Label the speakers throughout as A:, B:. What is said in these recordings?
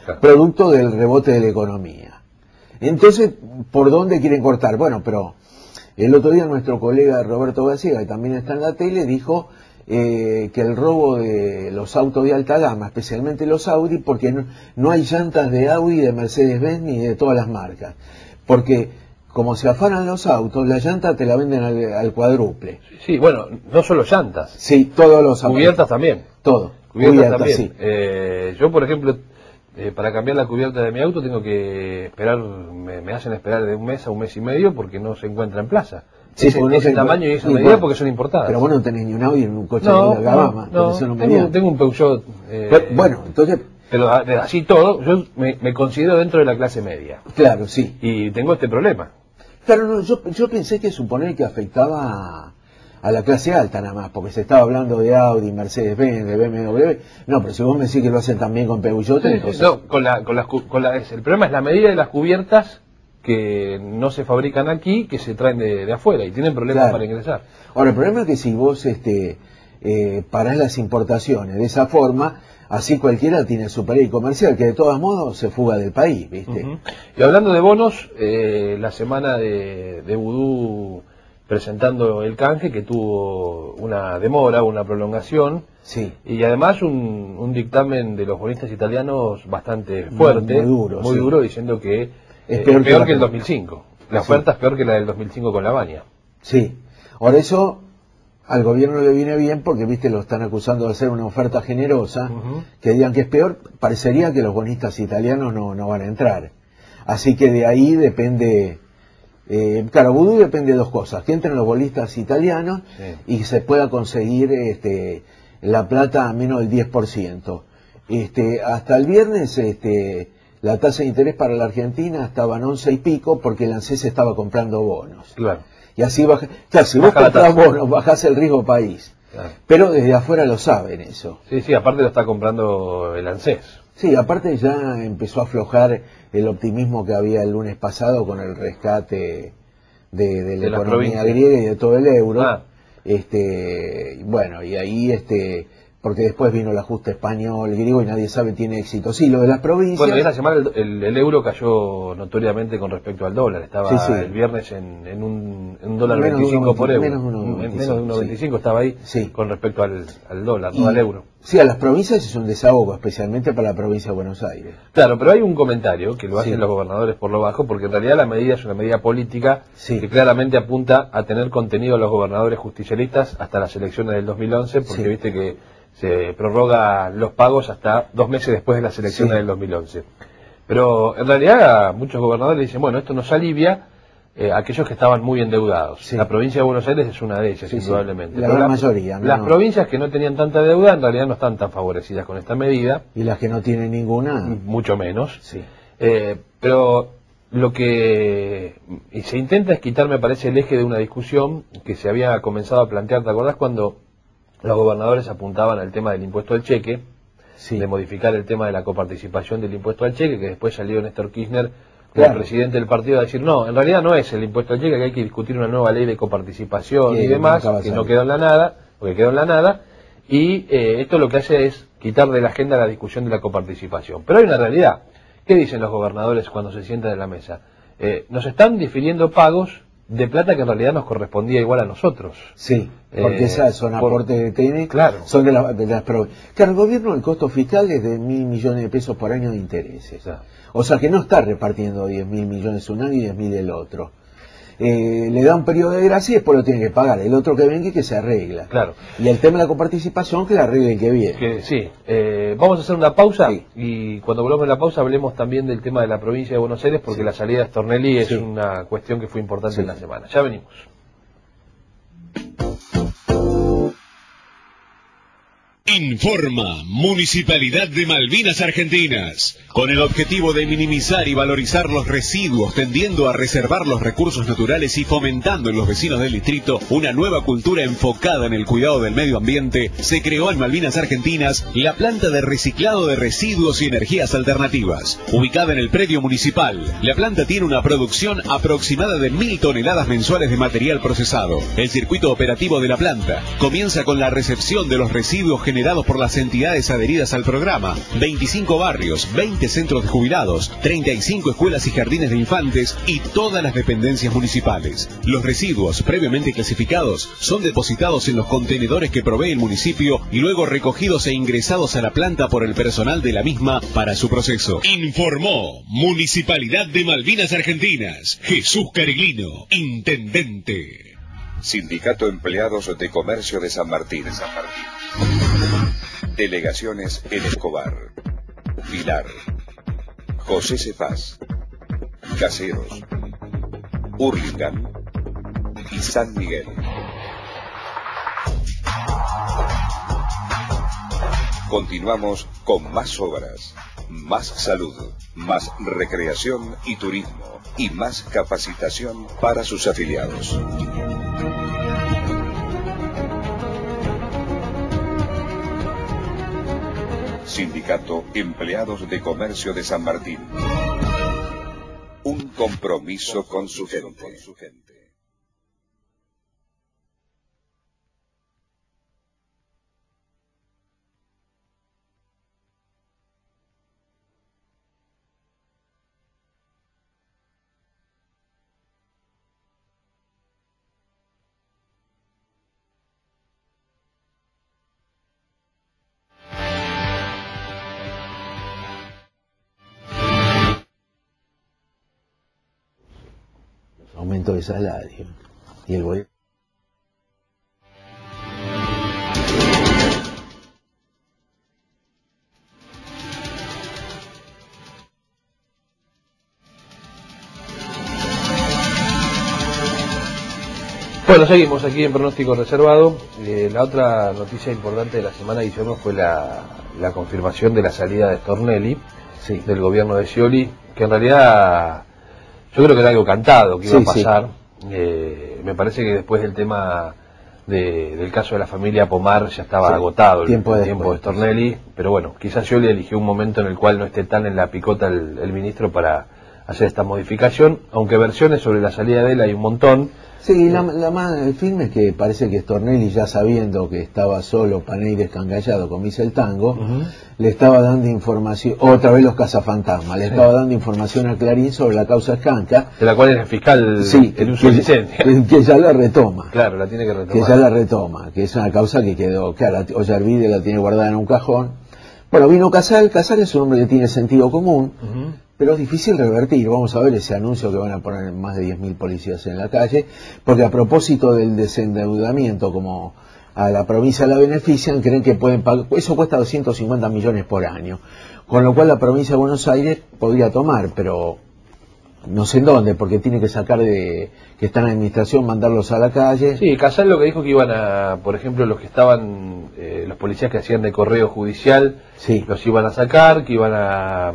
A: claro,
B: producto del rebote de la economía. Entonces, ¿por dónde quieren cortar? Bueno, pero el otro día nuestro colega Roberto García, que también está en la tele, dijo que el robo de los autos de alta gama, especialmente los Audi, porque no hay llantas de Audi, de Mercedes-Benz ni de todas las marcas. Porque como se afanan los autos, la llanta te la venden al cuádruple.
A: sí, bueno, no solo llantas.
B: Sí, todos los autos.
A: Cubiertas también.
B: Todo.
A: Cubiertas también.
B: Sí.
A: Yo, por ejemplo, para cambiar la cubierta de mi auto tengo que esperar, me hacen esperar de un mes a un mes y medio porque no se encuentra en plaza.
B: Sí,
A: ese tamaño y esa medida, bueno, porque son importadas.
B: Pero vos no tenés ni un Audi en un coche
A: no,
B: de la gama.
A: Tengo un Peugeot.
B: Bueno, entonces...
A: Pero así todo, yo me considero dentro de la clase media.
B: Claro, sí.
A: Y tengo este problema.
B: Claro, no, yo pensé que suponer que afectaba a la clase alta nada más, porque se estaba hablando de Audi, Mercedes-Benz, de BMW. No, pero si vos me decís que lo hacen también con Peugeot, entonces...
A: No, el problema es la medida de las cubiertas que no se fabrican aquí, que se traen de afuera y tienen problemas para ingresar.
B: Ahora, el problema es que si vos parás las importaciones de esa forma, así cualquiera tiene su país comercial, que de todos modos se fuga del país, ¿viste?
A: Y hablando de bonos, la semana de Vudú presentando el canje, que tuvo una demora, una prolongación,
B: sí,
A: y además un dictamen de los bonistas italianos bastante fuerte, muy duro, diciendo que es peor que el 2005. La oferta es peor que la del 2005 con la Baña.
B: Sí, ahora eso al gobierno le viene bien porque, viste, lo están acusando de hacer una oferta generosa, que digan que es peor, parecería que los bonistas italianos no van a entrar. Así que de ahí depende, claro, Vudú depende de dos cosas, que entren los bonistas italianos y se pueda conseguir la plata a menos del 10%. Hasta el viernes la tasa de interés para la Argentina estaba en 11 y pico porque el ANSES estaba comprando bonos.
A: Claro.
B: Y así baja, claro, si vos comprás bonos, bajás el riesgo país. Claro. Pero desde afuera lo saben eso.
A: Sí, aparte lo está comprando el ANSES.
B: Sí, aparte ya empezó a aflojar el optimismo que había el lunes pasado con el rescate de la economía griega y de todo el euro. Bueno, y ahí porque después vino el ajuste español, griego, y nadie sabe tiene éxito. Sí, lo de las provincias...
A: Bueno, esta semana el euro cayó notoriamente con respecto al dólar. Estaba el viernes en un dólar 25 por euro. Menos de 1,25 estaba ahí con respecto al dólar, no al euro.
B: Sí, a las provincias es un desahogo, especialmente para la provincia de Buenos Aires.
A: Claro, pero hay un comentario que lo hacen los gobernadores por lo bajo, porque en realidad la medida es una medida política que claramente apunta a tener contenido a los gobernadores justicialistas hasta las elecciones del 2011, porque viste que se prorroga los pagos hasta 2 meses después de las elecciones del 2011. Pero en realidad muchos gobernadores dicen, bueno, esto nos alivia a aquellos que estaban muy endeudados. La provincia de Buenos Aires es una de ellas, indudablemente.
B: La gran mayoría.
A: Las provincias que no tenían tanta deuda en realidad no están tan favorecidas con esta medida.
B: Y las que no tienen ninguna...
A: Mucho menos. Pero lo que se intenta es quitar, me parece, el eje de una discusión que se había comenzado a plantear, ¿te acordás cuando los gobernadores apuntaban al tema del impuesto al cheque, de modificar el tema de la coparticipación del impuesto al cheque, que después salió Néstor Kirchner como presidente del partido a decir, no, en realidad no es el impuesto al cheque, que hay que discutir una nueva ley de coparticipación y demás, que no quedó en la nada, porque quedó en la nada, y esto lo que hace es quitar de la agenda la discusión de la coparticipación. Pero hay una realidad. ¿Qué dicen los gobernadores cuando se sientan en la mesa? Nos están difiriendo pagos de plata que en realidad nos correspondía igual a nosotros.
B: Sí, porque esas son aportes de TN, son de las provincias. Claro, el gobierno, el costo fiscal es de 1.000 millones de pesos por año de intereses. O sea que no está repartiendo 10.000 millones un año y 10.000 el otro. Le da un periodo de gracia y después lo tiene que pagar. El otro que venga y que se arregla.
A: Claro.
B: Y el tema de la coparticipación que la arregle el que viene.
A: Vamos a hacer una pausa y cuando volvamos a la pausa hablemos también del tema de la provincia de Buenos Aires porque la salida de Stornelli es una cuestión que fue importante en la semana. Ya venimos.
C: Informa Municipalidad de Malvinas Argentinas. Con el objetivo de minimizar y valorizar los residuos, tendiendo a reservar los recursos naturales y fomentando en los vecinos del distrito una nueva cultura enfocada en el cuidado del medio ambiente, se creó en Malvinas Argentinas la planta de reciclado de residuos y energías alternativas. Ubicada en el predio municipal, la planta tiene una producción aproximada de 1.000 toneladas mensuales de material procesado. El circuito operativo de la planta comienza con la recepción de los residuos generados generados por las entidades adheridas al programa, 25 barrios, 20 centros de jubilados, 35 escuelas y jardines de infantes y todas las dependencias municipales. Los residuos previamente clasificados son depositados en los contenedores que provee el municipio y luego recogidos e ingresados a la planta por el personal de la misma para su proceso. Informó Municipalidad de Malvinas Argentinas, Jesús Cariglino, Intendente.
D: Sindicato Empleados de Comercio de San Martín. Delegaciones en Escobar, Pilar, José Cefás, Caseros, Hurlingham y San Miguel. Continuamos con más obras, más salud, más recreación y turismo y más capacitación para sus afiliados. Sindicato Empleados de Comercio de San Martín. Un compromiso con su gente.
B: Aumento de salario y el gobierno.
A: Bueno, seguimos aquí en Pronóstico Reservado. La otra noticia importante de la semana, Guillermo, fue la confirmación de la salida de Stornelli,
B: Sí.
A: del gobierno de Scioli, que en realidad yo creo que era algo cantado que iba a pasar. Me parece que después del tema del caso de la familia Pomar ya estaba agotado el tiempo de Stornelli, pero bueno, quizás Scioli eligió un momento en el cual no esté tan en la picota el ministro para hacer esta modificación, aunque versiones sobre la salida de él hay un montón.
B: Sí, la más firme es que parece que Stornelli, ya sabiendo que estaba solo, Panay descangallado, como dice el tango, le estaba dando información, otra vez los cazafantasmas, le estaba dando información a Clarín sobre la causa Escanca.
A: De la cual el fiscal el uso de licencia.
B: Que ya la retoma.
A: Claro, la tiene que retomar.
B: Que ya la retoma, que es una causa que quedó, claro, Ollarvide la tiene guardada en un cajón. Bueno, vino Casal es un hombre que tiene sentido común, pero es difícil revertir. Vamos a ver ese anuncio que van a poner más de 10.000 policías en la calle, porque a propósito del desendeudamiento, como a la provincia la benefician, creen que pueden pagar, eso cuesta 250 millones por año, con lo cual la provincia de Buenos Aires podría tomar, pero no sé en dónde, porque tiene que sacar de que están en administración, mandarlos a la calle.
A: Sí, Casal lo que dijo que iban a, por ejemplo, los que estaban, los policías que hacían de correo judicial, los iban a sacar, que iban a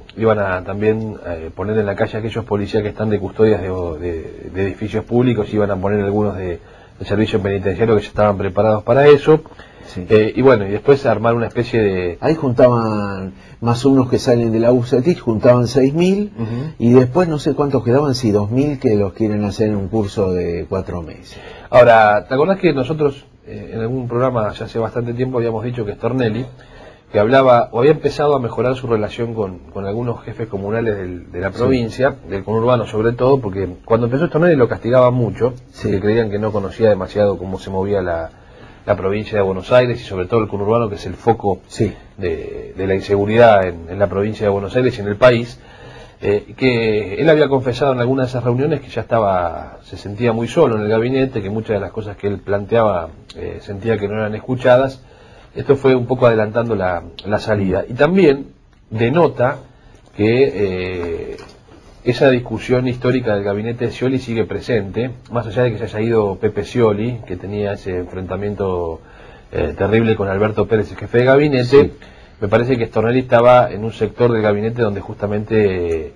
A: también poner en la calle a aquellos policías que están de custodias de edificios públicos, iban a poner algunos de servicio penitenciario que ya estaban preparados para eso. Y bueno, y después armar una especie de...
B: Ahí juntaban más unos que salen de la UCETIC, juntaban 6.000 y después no sé cuántos quedaban, si 2.000 que los quieren hacer en un curso de 4 meses.
A: Ahora, ¿te acordás que nosotros en algún programa ya hace bastante tiempo habíamos dicho que Stornelli, que hablaba o había empezado a mejorar su relación con algunos jefes comunales de la provincia, del conurbano sobre todo, porque cuando empezó Stornelli lo castigaban mucho, que creían que no conocía demasiado cómo se movía la provincia de Buenos Aires y sobre todo el conurbano, que es el foco de la inseguridad en la provincia de Buenos Aires y en el país, que él había confesado en algunas de esas reuniones que ya se sentía muy solo en el gabinete, que muchas de las cosas que él planteaba sentía que no eran escuchadas. Esto fue un poco adelantando la salida. Y también denota que esa discusión histórica del gabinete de Scioli sigue presente, más allá de que se haya ido Pepe Scioli, que tenía ese enfrentamiento terrible con Alberto Pérez, el jefe de gabinete. Me parece que Stornelli estaba en un sector del gabinete donde justamente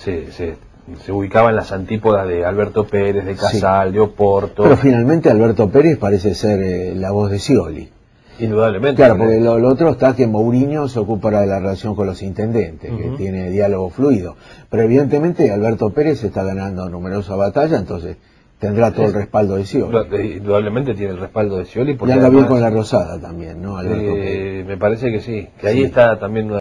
A: se ubicaba en las antípodas de Alberto Pérez, de Casal, de Oporto.
B: Pero finalmente Alberto Pérez parece ser la voz de Scioli.
A: Indudablemente.
B: Claro, porque lo otro está que Mourinho se ocupa de la relación con los intendentes, que tiene diálogo fluido. Pero evidentemente Alberto Pérez está ganando numerosas batallas, entonces tendrá todo el respaldo de Scioli.
A: Indudablemente tiene el respaldo de Scioli.
B: Y anda bien con la Rosada también, ¿no?
A: Me parece que sí, que ahí está también